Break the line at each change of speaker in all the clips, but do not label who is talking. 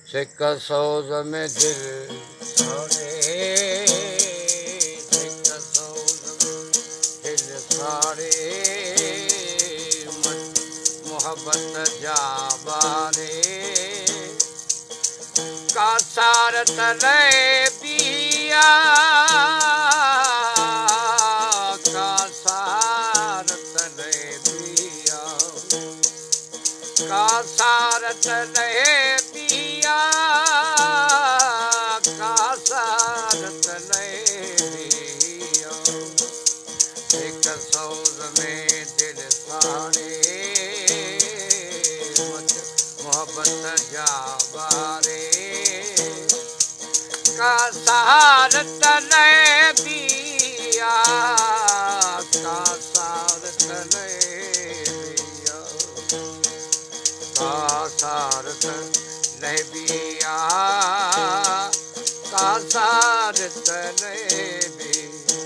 सिक सोज में दिल साड़े, सिक सोज में दिल साड़े, मोहब्बत जाबारे का सारत ले पिया, का सारत ले पिया, का सारत ले पिया, का सारत ले पिया। एक सोज में दिल साड़े, मोहब्बत जाबारे का सारत ले पिया, का सारत ले पिया, का सारत ले पिया, का सारत ले पिया।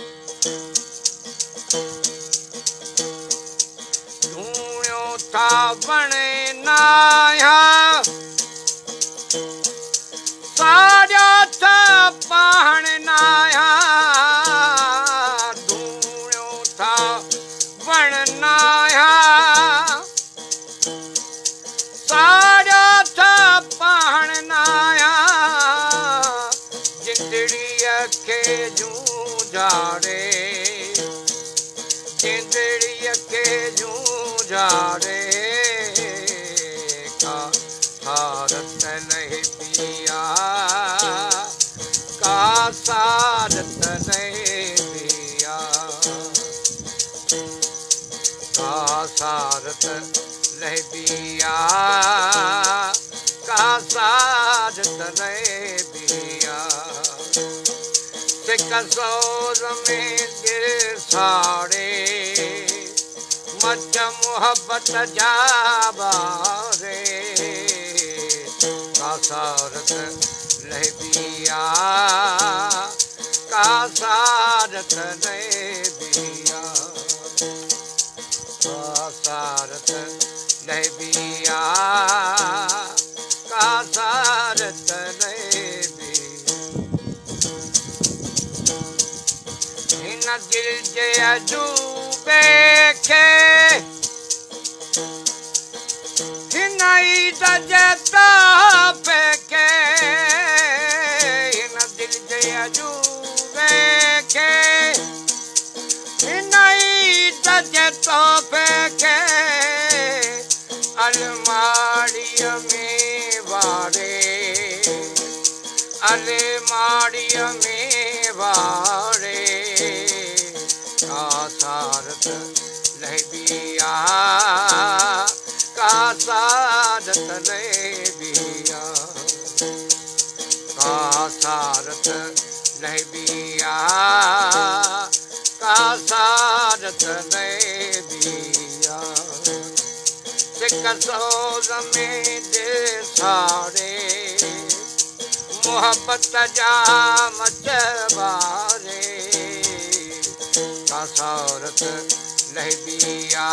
ढूंढो था बने नाया, साजा था पहन नाया, ढूंढो था बन नाया, साजा था पहन नाया, जिंदड़ी के जूझारे, जिंदड़ी के जूझारे का सारत नहीं पिया, का सारत नहीं पिया, का सारत नहीं पिया, का सारत नहीं पिया। सिक सोज में दिल साड़े, मच मोहब्बत जाबारे का सारत ले पिया, का सारत ले पिया, का सारत ले पिया, का सारत ले पिया। इन दिल जे अजूबे के हिनाई दजता फेंके, इन दिल जे अजूबे के हिनाई दजता फेंके, अलमारी में वारे, अलमारी में वारे का सारत ले पिया, का सारत ले पिया, का सारत ले पिया, का सारत ले पिया। सिक सोज में दिल साड़े, मोहब्बत जाम जबारे का सारत ले पिया,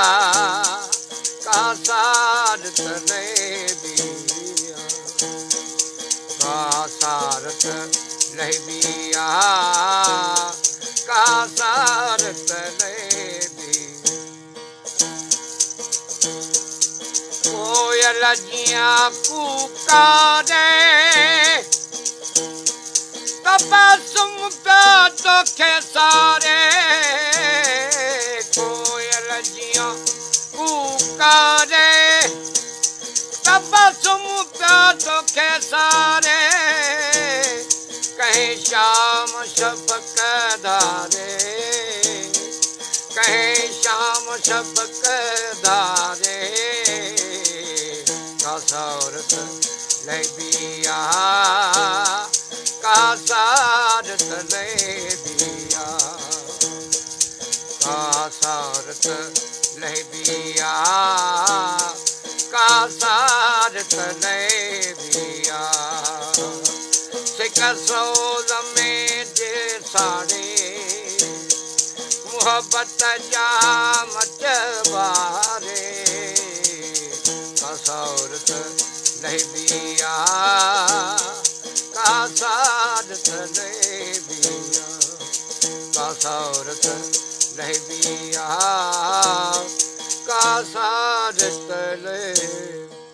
का सारत ले पिया, का सारत ले पिया, का सारत ले पिया। कोयल जियां पुकारे, तबस्सुम पे तोखे सारे, कोयल जियां पुकारे, तबस्सुम पे तोखे सारे, कहीं शाम शबक धारे, कहीं शाम शबक धारे का सारत ले पिया, का सारत ले पिया, का सारत ले पिया, का सारत ले पिया। सिक सोज में दिल साड़े, मोहब्बत जाम जबारे का सारत नहीं बिया का सारत नहीं बिया का सारत नहीं बिया का सारत नहीं